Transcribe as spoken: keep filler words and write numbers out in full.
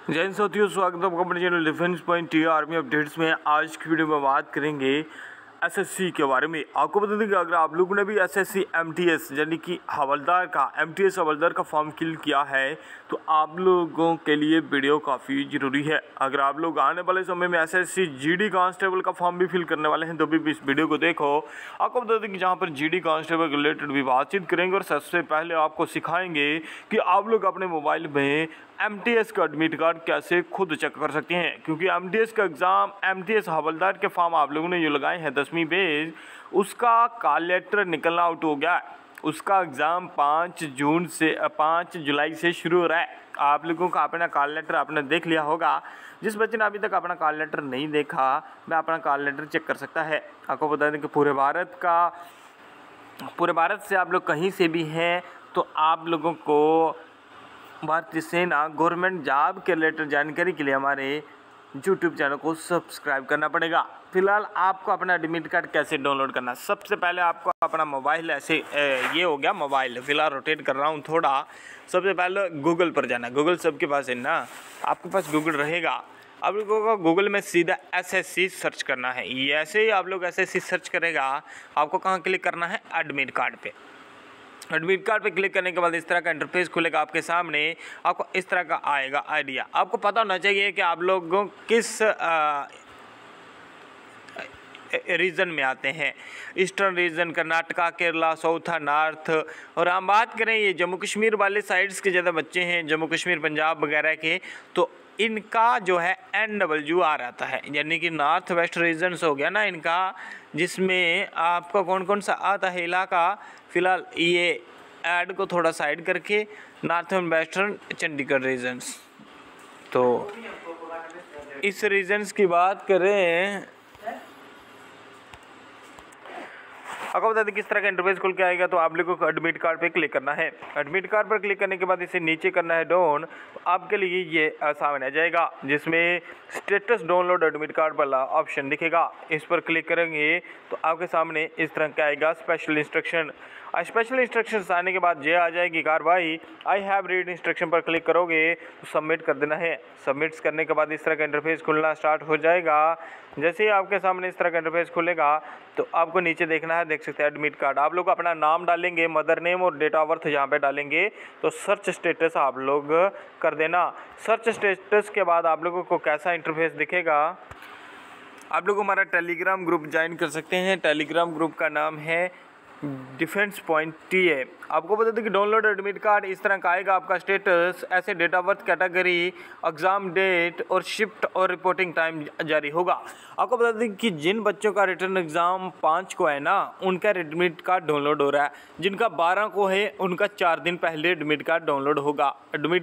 जय हिंद साथियों, स्वागत है आपका अपने channel defence point T army updates में। आज की वीडियो में बात करेंगे एसएससी के बारे में। आपको बता दें कि अगर आप लोगों ने भी एसएससी एमटीएस यानी कि हवलदार का एमटीएस हवलदार का फॉर्म फिल किया है तो आप लोगों के लिए वीडियो काफ़ी ज़रूरी है। अगर आप लोग आने वाले समय में एसएससी जीडी कांस्टेबल का फॉर्म भी फिल करने वाले हैं तो भी इस वीडियो को देखो। आपको बता दें कि जहाँ पर जीडी कांस्टेबल के रिलेटेड भी बातचीत करेंगे और सबसे पहले आपको सिखाएंगे कि आप लोग अपने मोबाइल में एमटीएस का एडमिट कार्ड कैसे खुद चेक कर सकते हैं, क्योंकि एमटीएस का एग्ज़ाम एमटीएस हवलदार के फॉर्म आप लोगों ने जो लगाए हैं दसवीं बेस, उसका कॉल लेटर निकलना आउट हो गया है। उसका एग्ज़ाम पाँच जून से पाँच जुलाई से शुरू हो रहा है। आप लोगों का अपना कॉल लेटर आपने देख लिया होगा। जिस बच्चे ने अभी तक अपना कॉल लेटर नहीं देखा वह अपना कॉल लेटर चेक कर सकता है। आपको बता दें कि पूरे भारत का पूरे भारत से आप लोग कहीं से भी हैं तो आप लोगों को भारतीय सेना गवर्नमेंट जॉब के रिलेटेड जानकारी के लिए हमारे यूट्यूब चैनल को सब्सक्राइब करना पड़ेगा। फिलहाल आपको अपना एडमिट कार्ड कैसे डाउनलोड करना, सबसे पहले आपको अपना मोबाइल ऐसे ए, ये हो गया मोबाइल, फिलहाल रोटेट कर रहा हूँ थोड़ा। सबसे पहले गूगल पर जाना। गूगल सबके पास है ना, आपके पास गूगल रहेगा। आप लोगों को गूगल में सीधा एसएससी सर्च करना है। ये ऐसे ही आप लोग एसएससी सर्च करेगा, आपको कहाँ क्लिक करना है, एडमिट कार्ड पे। एडमिट कार्ड पे क्लिक करने के बाद इस तरह का इंटरफेस खुलेगा आपके सामने। आपको इस तरह का आएगा आइडिया। आपको पता होना चाहिए कि आप लोगों किस आ, रीजन में आते हैं। Eastern region, Karnataka, Kerala, south, north. और हम बात करें ये जम्मू कश्मीर वाले साइड्स के ज़्यादा बच्चे हैं, जम्मू कश्मीर, पंजाब वगैरह के, तो इनका जो है एन डब्ल्यू आर आता है, यानी कि नॉर्थ वेस्ट रीजन्स हो गया ना इनका, जिसमें आपका कौन कौन सा आता है इलाका। फ़िलहाल ये ऐड को थोड़ा साइड करके north and western Chandigarh regions. तो इस रीजन्स की बात करें, आपको बता दें किस तरह का इंटरफेस खुल के आएगा। तो आप लोगों को एडमिट कार्ड पे क्लिक करना है। एडमिट कार्ड पर क्लिक करने के बाद इसे नीचे करना है डाउन। तो आपके लिए ये सामने आ जाएगा जिसमें स्टेटस डाउनलोड एडमिट कार्ड वाला ऑप्शन दिखेगा। इस पर क्लिक करेंगे तो आपके सामने इस तरह का आएगा स्पेशल इंस्ट्रक्शन। स्पेशल इंस्ट्रक्शंस आने के बाद ये आ जाएगी कार्रवाई। आई हैव रीड इंस्ट्रक्शन पर क्लिक करोगे तो सबमिट कर देना है। सबमिट्स करने के बाद इस तरह का इंटरफेस खुलना स्टार्ट हो जाएगा। जैसे ही आपके सामने इस तरह का इंटरफेस खुलेगा तो आपको नीचे देखना है, देख सकते हैं एडमिट कार्ड। आप लोग अपना नाम डालेंगे, मदर नेम और डेट ऑफ बर्थ यहाँ पे डालेंगे तो सर्च स्टेटस आप लोग कर देना। सर्च स्टेटस के बाद आप लोगों को कैसा इंटरफेस दिखेगा, आप लोग हमारा टेलीग्राम ग्रुप ज्वाइन कर सकते हैं। टेलीग्राम ग्रुप का नाम है डिफेंस पॉइंट टी है। आपको बता दें कि डाउनलोड एडमिट कार्ड इस तरह का आएगा। आपका स्टेटस ऐसे date of birth, category, exam date और शिफ्ट और रिपोर्टिंग टाइम जारी होगा। आपको बता दें कि जिन बच्चों का रिटर्न एग्ज़ाम पाँच को है ना, उनका एडमिट कार्ड डाउनलोड हो रहा है। जिनका बारह को है उनका चार दिन पहले एडमिट कार्ड डाउनलोड होगा। एडमिट